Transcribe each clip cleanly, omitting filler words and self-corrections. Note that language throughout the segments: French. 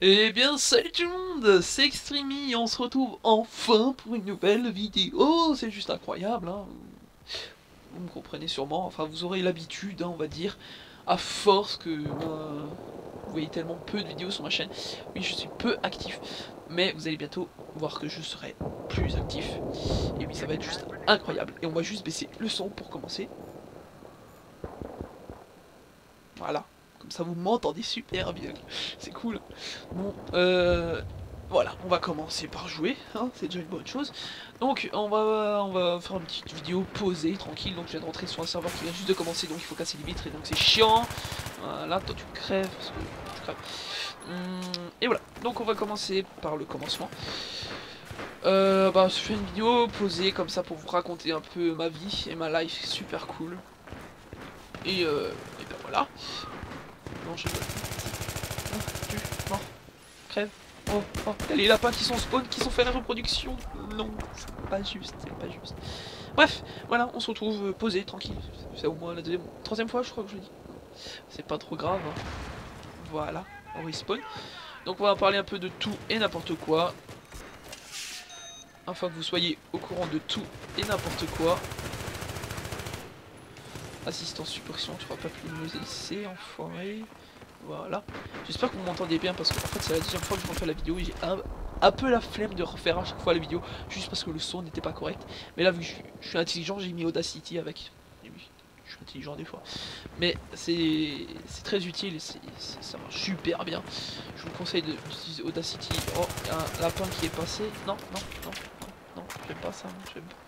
Eh bien salut tout le monde, c'est Extremy et on se retrouve enfin pour une nouvelle vidéo. C'est juste incroyable, hein. Vous me comprenez sûrement, enfin vous aurez l'habitude, hein, on va dire, à force que vous voyez tellement peu de vidéos sur ma chaîne. Oui, je suis peu actif, mais vous allez bientôt voir que je serai plus actif. Et oui, ça va être juste incroyable. Et on va juste baisser le son pour commencer. Voilà, comme ça vous m'entendez super bien, c'est cool. Bon, voilà, on va commencer par jouer, hein, c'est déjà une bonne chose. Donc on va faire une petite vidéo posée, tranquille. Donc je viens de rentrer sur un serveur qui vient juste de commencer, donc il faut casser les vitres et donc c'est chiant. Voilà, toi tu crèves, parce que tu crèves. Et voilà, donc on va commencer par le commencement. Je fais une vidéo posée comme ça pour vous raconter un peu ma vie et ma life super cool. Et ben voilà. Non, je... Ah, tu... mort. Crève. Oh, oh, il y a les lapins qui sont spawn, qui sont fait la reproduction. Non, c'est pas juste, c'est pas juste. Bref, voilà, on se retrouve posé, tranquille. C'est au moins la troisième fois, je crois que je le dis. C'est pas trop grave, hein. Voilà, on respawn. Donc on va parler un peu de tout et n'importe quoi. Afin que vous soyez au courant de tout et n'importe quoi. Assistance suppression, tu feras pas plus de laisser, enfoiré. Voilà. J'espère que vous m'entendez bien parce que en fait c'est la deuxième fois que je refais la vidéo et j'ai un peu la flemme de refaire à chaque fois la vidéo juste parce que le son n'était pas correct. Mais là vu que je suis intelligent, j'ai mis Audacity avec. Et oui, je suis intelligent des fois. Mais c'est très utile et ça marche super bien. Je vous conseille d'utiliser Audacity. Oh, il y a un lapin qui est passé. Non, non, non, non, non, j'aime pas ça. J'aime pas.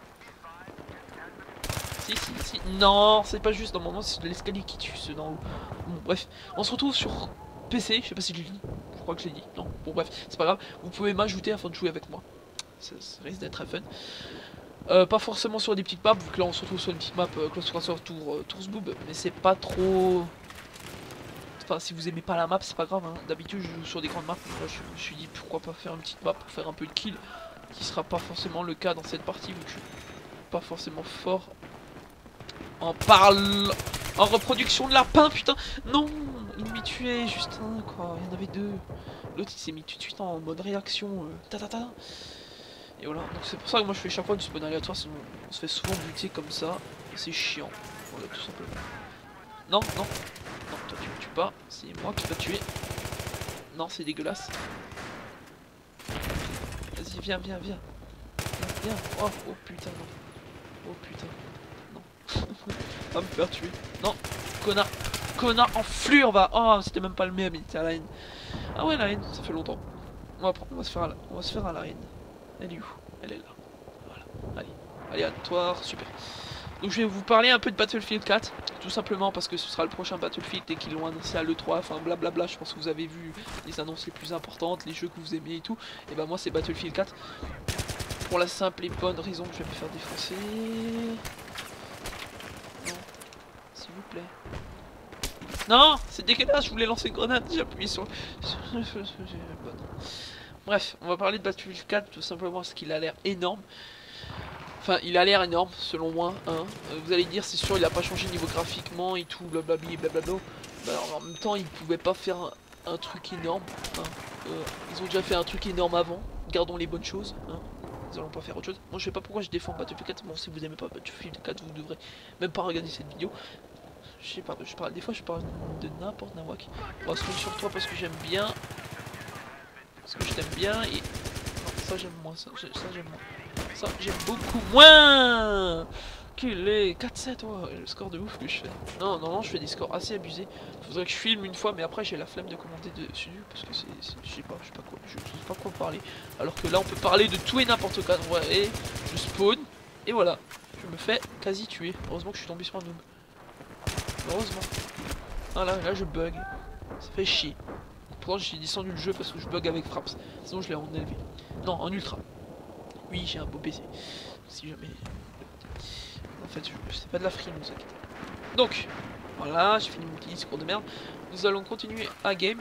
Si, si, si. Non, c'est pas juste. Normalement, c'est de l'escalier qui tue ceux d'en haut. Bon, bref. On se retrouve sur PC. Je sais pas si je l'ai dit. Je crois que je l'ai dit. Non. Bon, bref. C'est pas grave. Vous pouvez m'ajouter afin de jouer avec moi. Ça risque d'être très fun. Pas forcément sur des petites maps. Vu que là, on se retrouve sur une petite map Close Quarter Tours Boob. Mais c'est pas trop. Enfin, si vous aimez pas la map, c'est pas grave. Hein. D'habitude, je joue sur des grandes maps. Là, je me suis dit pourquoi pas faire une petite map pour faire un peu de kill. Qui sera pas forcément le cas dans cette partie. Vu que je suis pas forcément fort. En reproduction de lapin, putain. Non, il m'y tuait juste un, quoi. Il y en avait deux. L'autre il s'est mis tout de suite en mode réaction. Ta ta ta. Et voilà, donc c'est pour ça que moi je fais chaque fois du spawn aléatoire, sinon on se fait souvent buter comme ça. Et c'est chiant. Voilà, tout simplement. Non, non. Non, toi tu me tues pas. C'est moi qui vais te tuer. Non, c'est dégueulasse. Vas-y, viens, viens, viens. Viens, viens. Oh, oh putain, non. Oh putain. Va me faire tuer. Non, connard. Connard, enflure, va. Oh, c'était même pas le même, il était à la haine. Ah ouais, la haine, ça fait longtemps. On va se faire à la haine. Elle est où? Elle est là. Voilà. Allez. Aléatoire, super. Donc je vais vous parler un peu de Battlefield 4. Tout simplement parce que ce sera le prochain Battlefield et qu'ils l'ont annoncé à l'E3. Enfin blablabla, je pense que vous avez vu les annonces les plus importantes, les jeux que vous aimez et tout. Et bah moi c'est Battlefield 4. Pour la simple et bonne raison que je vais me faire défoncer. S'il vous plaît. Non, c'est dégueulasse, je voulais lancer une grenade, j'ai appuyé sur... Bref, on va parler de Battlefield 4 tout simplement parce qu'il a l'air énorme. Enfin, il a l'air énorme selon moi. Hein. Vous allez dire, c'est sûr, il a pas changé niveau graphiquement et tout, blablabla, blablabla. Bah, alors, en même temps, ils pouvaient pas faire un truc énorme. Hein. Ils ont déjà fait un truc énorme avant. Gardons les bonnes choses. Hein. Ils allons pas faire autre chose. Moi, je sais pas pourquoi je défends Battlefield 4. Bon, si vous aimez pas Battlefield 4, vous devrez même pas regarder cette vidéo. Je sais pas, des fois je parle de n'importe nawak. On va se mettre sur toi parce que j'aime bien. Parce que je t'aime bien et... Non, ça j'aime moins, ça j'aime moins. Ça j'aime beaucoup moins. Qu'il est 4-7, oh, le score de ouf que je fais. Non, non, je fais des scores assez abusés. Faudrait que je filme une fois, mais après j'ai la flemme de commenter dessus. Parce que je sais pas quoi, je sais pas quoi parler. Alors que là on peut parler de tout et n'importe quoi. Et je spawn, et voilà. Je me fais quasi tuer. Heureusement que je suis tombé sur un noob. Heureusement. Ah là je bug. Ça fait chier. Pourtant j'ai descendu le jeu parce que je bug avec Fraps. Sinon je l'ai en élevé. Non, en ultra. Oui, j'ai un beau PC. Si jamais... En fait, c'est pas de la frime, vous inquiétez. Donc, voilà, j'ai fini mon petit discours de merde. Nous allons continuer à Games.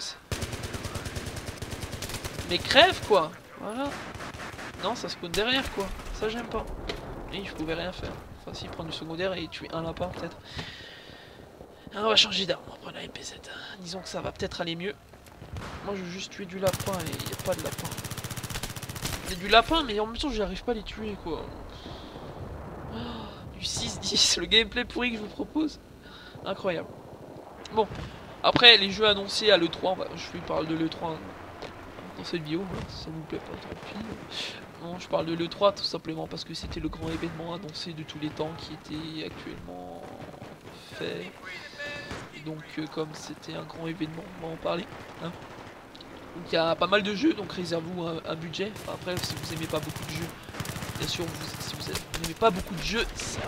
Mais crève quoi. Voilà. Non, ça spawn derrière quoi. Ça j'aime pas. Et je pouvais rien faire. Enfin si, prendre du secondaire et tuer un lapin peut-être. On va changer d'arme, on va prendre la MP7. Disons que ça va peut-être aller mieux. Moi je veux juste tuer du lapin et il n'y a pas de lapin. Il y a du lapin mais en même temps j'arrive pas à les tuer quoi. Oh, du 6-10, le gameplay pourri que je vous propose. Incroyable. Bon, après les jeux annoncés à l'E3, je vous parle de l'E3 dans cette vidéo, hein, si ça vous plaît pas tant pis. Non, je parle de l'E3 tout simplement parce que c'était le grand événement annoncé de tous les temps qui était actuellement fait. Et donc comme c'était un grand événement, on va en parler. Hein. Donc il y a pas mal de jeux, donc réservez-vous un budget. Enfin, après si vous aimez pas beaucoup de jeux, bien sûr si vous n'aimez pas beaucoup de jeux,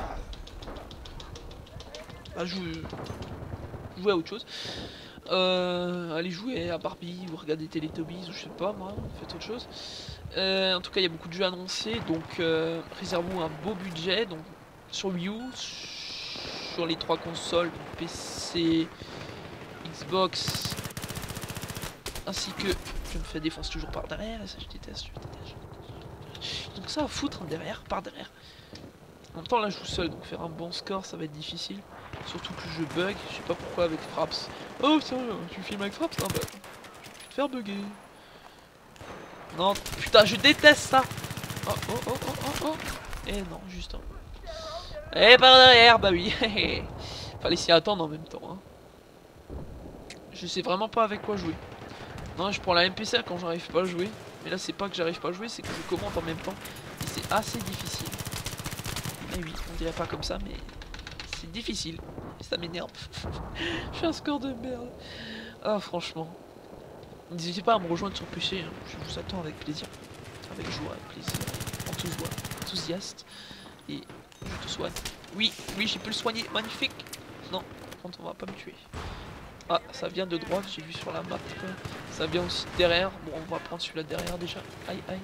jouez à autre chose. Allez jouer à Barbie ou regarder Teletubbies ou je sais pas moi, faites autre chose. En tout cas il y a beaucoup de jeux annoncés, donc réservez-vous un beau budget, donc sur Wii U, sur les 3 consoles, PC, Xbox, ainsi que je me fais défoncer toujours par derrière, et ça je déteste, donc ça à foutre hein, derrière, par derrière. En même temps là je joue seul, donc faire un bon score ça va être difficile. Surtout que je bug, je sais pas pourquoi avec Fraps. Oh ça, tu filmes avec Fraps? Ah bah, je vais te faire bugger. Non, putain, je déteste ça. Oh, oh, oh, oh, oh, oh. Eh non, juste un. Eh, par derrière, bah oui. Fallait s'y attendre en même temps. Hein. Je sais vraiment pas avec quoi jouer. Non, je prends la MPC quand j'arrive pas à jouer. Mais là, c'est pas que j'arrive pas à jouer, c'est que je commente en même temps. Et c'est assez difficile. Et oui, on dirait pas comme ça, mais c'est difficile. Et ça m'énerve. Je fais un score de merde. Ah, franchement. N'hésitez pas à me rejoindre sur PC. Hein. Je vous attends avec plaisir. Avec joie, plaisir. Enthousiaste. Et je te soigne. Oui, oui, j'ai pu le soigner. Magnifique. Non, par contre, on va pas me tuer. Ah, ça vient de droite, j'ai vu sur la map. Ça vient aussi de derrière. Bon, on va prendre celui-là derrière déjà. Aïe, aïe.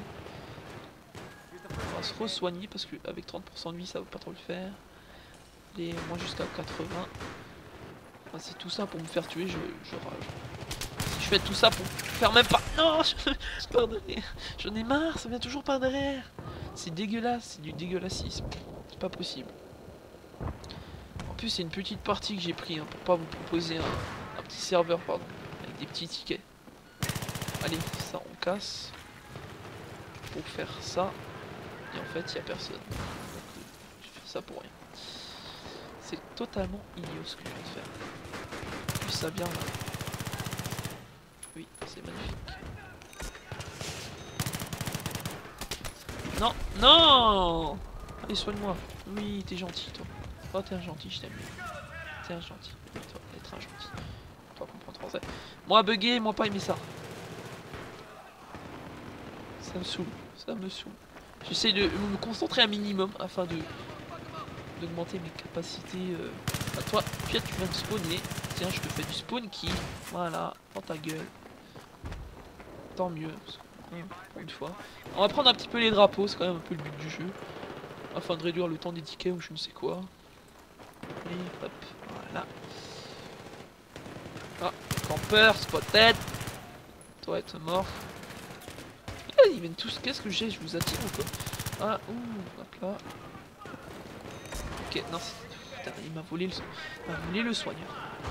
On va se re-soigner parce qu'avec 30% de vie, ça va pas trop le faire. Et moi jusqu'à 80. Enfin, c'est tout ça pour me faire tuer, je rage. Si je fais tout ça pour faire même pas... Non, je pars derrière. J'en ai marre, ça vient toujours par derrière. C'est dégueulasse, c'est du dégueulassisme. C'est pas possible. En plus, c'est une petite partie que j'ai pris hein, pour pas vous proposer un petit serveur, pardon, avec des petits tickets. Allez, ça on casse. Pour faire ça. Et en fait, il n'y a personne. Donc, je fais ça pour rien. C'est totalement idiot ce que je viens de faire. Plus ça vient là. Oui, c'est magnifique. Non, non. Allez, soigne-moi. Oui, t'es gentil, toi. Oh, t'es un gentil, je t'aime. T'es un gentil. Toi, être un gentil. Toi, comprendre français. Moi, bugger, moi, pas aimer ça. Ça me saoule. Ça me saoule. J'essaie de me concentrer un minimum afin d'augmenter mes capacités. À toi, puis tu viens de spawner. Tiens, je te fais du spawn qui. Voilà, dans ta gueule. Tant mieux. Pour une fois. On va prendre un petit peu les drapeaux, c'est quand même un peu le but du jeu. Afin de réduire le temps des tickets ou je ne sais quoi. Et hop, voilà. Ah, campeur, spotted. Toi, être mort. Ah, ils viennent tous. Qu'est-ce que j'ai? Je vous attire ou quoi? Ah, ouh, hop là. Ok, non, putain, il m'a volé le soigneur.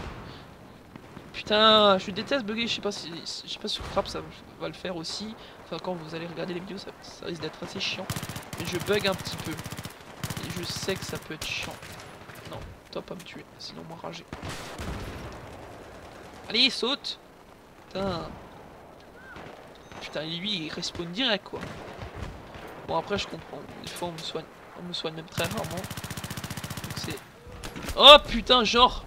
Putain, je déteste bugger, je sais pas sur Fraps ça va le faire aussi. Enfin, quand vous allez regarder les vidéos, ça risque d'être assez chiant. Mais je bug un petit peu. Et je sais que ça peut être chiant. Non, toi pas me tuer, sinon moi rager. Allez, saute! Putain. Putain, lui il respawn direct quoi. Bon, après je comprends. Des fois on me soigne même très rarement. Donc c'est. Oh putain, genre!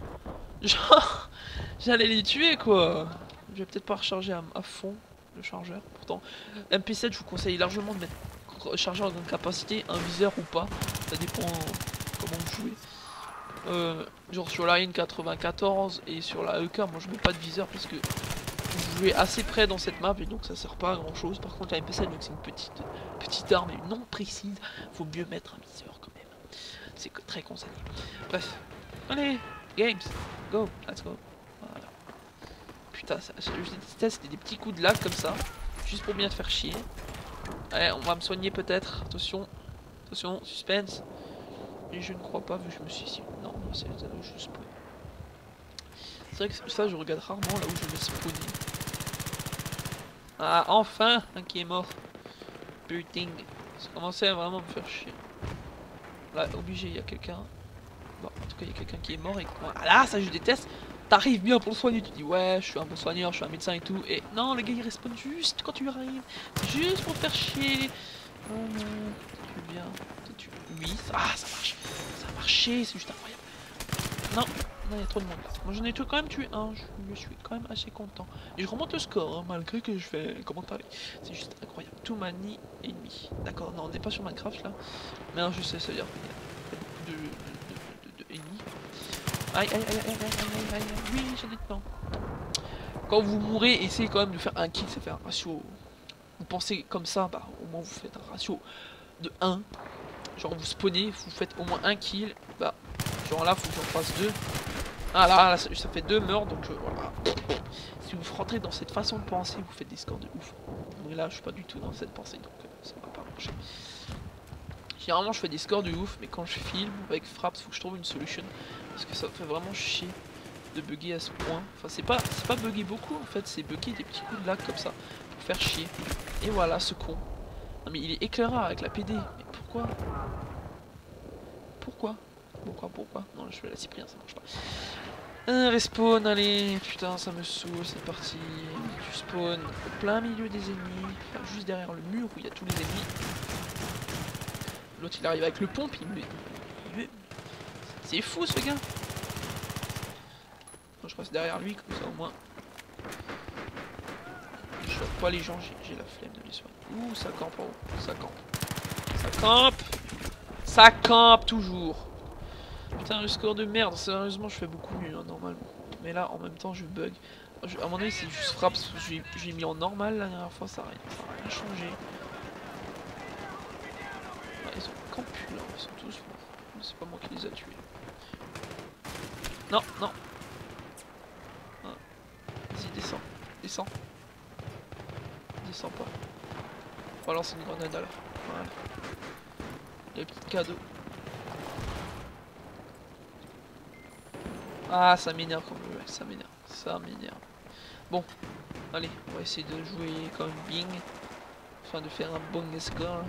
J'allais les tuer quoi. Je vais peut-être pas recharger à fond le chargeur. Pourtant, MP7 je vous conseille largement de mettre chargeur à grande capacité, un viseur ou pas. Ça dépend comment vous jouez. Genre sur la N94 et sur la EK, moi je mets pas de viseur parce que vous jouez assez près dans cette map et donc ça sert pas à grand chose. Par contre la MP7 donc c'est une petite arme et non précise, faut mieux mettre un viseur quand même. C'est très conseillé. Bref, allez, games, go, let's go. Voilà. Putain, je déteste des petits coups de lag comme ça, juste pour bien te faire chier. Allez, on va me soigner peut-être. Attention, attention, suspense. Et je ne crois pas, vu que je me suis ici. Non, c'est là où je spawn. C'est vrai que ça, je regarde rarement là où je vais spawner. Ah, enfin un qui est mort. Putain. Ça commençait à vraiment me faire chier. Là, obligé, il y a quelqu'un. Bon, en tout cas, il y a quelqu'un qui est mort et voilà, ça je déteste. T'arrives bien pour le soigner, tu dis ouais, je suis un bon soigneur, je suis un médecin et tout. Et non, les gars ils respawnent juste quand tu arrives. Juste pour faire chier. Oh non, tu bien. Oui, ça marche. Ça a marché, c'est juste incroyable. Non, non, il y a trop de monde là. Moi j'en ai quand même tué un, je suis quand même assez content. Et je remonte le score, hein, malgré que je fais comment parler. C'est juste incroyable. Tout mani ennemi. D'accord, non, on n'est pas sur Minecraft là. Mais non, je sais, ça veut dire qu'il y a beaucoup de ennemis. Aïe, aïe, aïe, aïe, aïe, aïe, aïe, aïe, oui, j'en ai dedans. Quand vous mourrez, essayez quand même de faire un kill, ça fait un ratio. Vous pensez comme ça, bah au moins vous faites un ratio de 1. Genre vous spawnez, vous faites au moins un kill, bah genre là faut que j'en fasse 2. Ah là, ça fait 2 meurtres, donc voilà. Si vous rentrez dans cette façon de penser, vous faites des scores de ouf. Mais là je suis pas du tout dans cette pensée, donc ça va pas marcher. Généralement je fais des scores de ouf, mais quand je filme avec Fraps, faut que je trouve une solution. Parce que ça me fait vraiment chier de bugger à ce point. Enfin c'est pas bugger beaucoup en fait, c'est bugger des petits coups de lag comme ça. Pour faire chier. Et voilà ce con. Non mais il est éclaireur avec la PD. Mais pourquoi? Pourquoi? Non je vais la Cyprien, ça marche pas. Un respawn, allez, putain ça me saoule, c'est parti. Tu spawn au plein milieu des ennemis, enfin, juste derrière le mur où il y a tous les ennemis. L'autre il arrive avec le pompe, c'est fou ce gars. Moi, je reste derrière lui comme ça au moins. Je chope pas les gens, j'ai la flemme de les soigner. Ouh ça campe en haut, ça campe. Ça campe. Ça campe toujours. Putain le score de merde, sérieusement je fais beaucoup mieux hein, normalement. Mais là en même temps je bug. À mon avis c'est juste frappe, j'ai mis en normal la dernière fois, ça a rien changé. Ah, ils sont campus là, ils sont tous morts. C'est pas moi qui les a tués. Non, non. Ah. Vas-y descends, descends. Descends pas. On va lancer une grenade alors. Voilà. Les petits cadeaux. Ah ça m'énerve comme jeu, ça m'énerve. Ça m'énerve. Bon, allez, on va essayer de jouer comme Bing. Enfin de faire un bon score.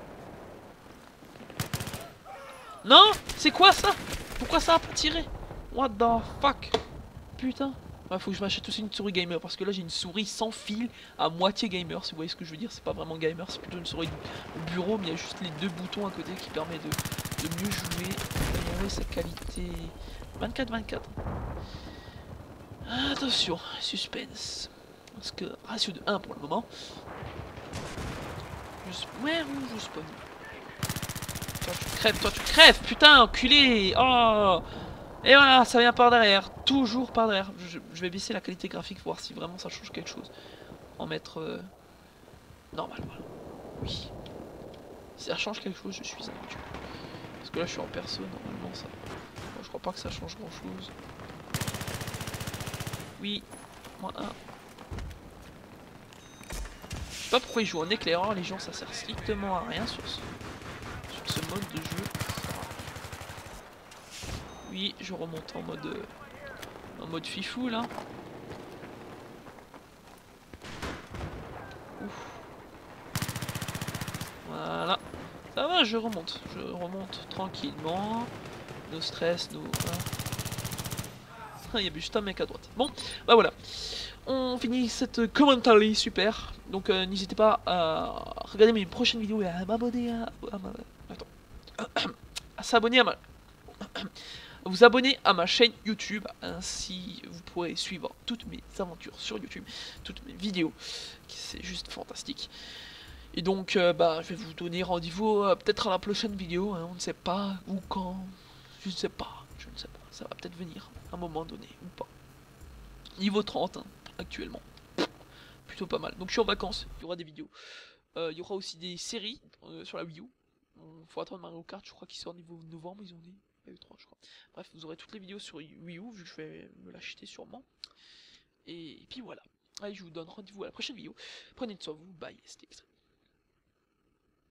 Non, c'est quoi ça? Pourquoi ça a pas tiré? What the fuck? Putain. Ouais, faut que je m'achète aussi une souris gamer parce que là j'ai une souris sans fil à moitié gamer, si vous voyez ce que je veux dire. C'est pas vraiment gamer, c'est plutôt une souris de bureau, mais il y a juste les 2 boutons à côté qui permettent de mieux jouer, d'améliorer sa qualité. 24-24. Attention, suspense. Parce que ratio de 1 pour le moment. Ouais, je spawn. Toi tu crèves, putain, enculé. Oh. Et voilà, ça vient par derrière, toujours par derrière. Je vais baisser la qualité graphique, voir si vraiment ça change quelque chose. En mettre normal, voilà. Oui. Si ça change quelque chose, je suis un tueur. Parce que là je suis en perso, normalement ça... Bon, je crois pas que ça change grand chose. Oui, moins 1. Je sais pas pourquoi ils jouent en éclaireur, les gens, ça sert strictement à rien sur ce mode de jeu. Oui, je remonte en mode fifou là. Ouf. Voilà. Ça va, je remonte tranquillement. No stress, no... Il y a juste un mec à droite. Bon, bah voilà. On finit cette commentary super. Donc n'hésitez pas à regarder mes prochaines vidéos et à m'abonner à s'abonner à ma... vous abonner à ma chaîne YouTube, ainsi vous pourrez suivre toutes mes aventures sur YouTube, toutes mes vidéos, c'est juste fantastique. Et donc bah, je vais vous donner rendez-vous peut-être à la prochaine vidéo, hein, on ne sait pas, ou quand, je ne sais pas, ça va peut-être venir à un moment donné, ou pas. Niveau 30, hein, actuellement, plutôt pas mal. Donc je suis en vacances, il y aura des vidéos, il y aura aussi des séries sur la Wii U. Faut attendre Mario Kart, je crois qu'il sort niveau novembre, ils ont dit. EU3 je crois. Bref, vous aurez toutes les vidéos sur Wii U, vu que je vais me l'acheter sûrement. Et puis voilà. Allez, je vous donne rendez-vous à la prochaine vidéo. Prenez soin de vous, bye, c'était extrait.